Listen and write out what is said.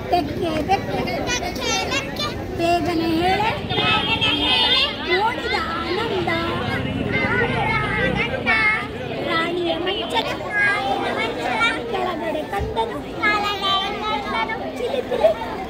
ಬೆಕ್ಕೆ ಬೆಕ್ಕೆ ಬೇಗನೆ ಹೇಳೆ ನೋಡಿದ ಆನಂದ ರಾಣಿಯ ಮಂಚದ ಕೆಳಗಡೆ ಕಂದನು ಚಿಲಿಪಿಲಿ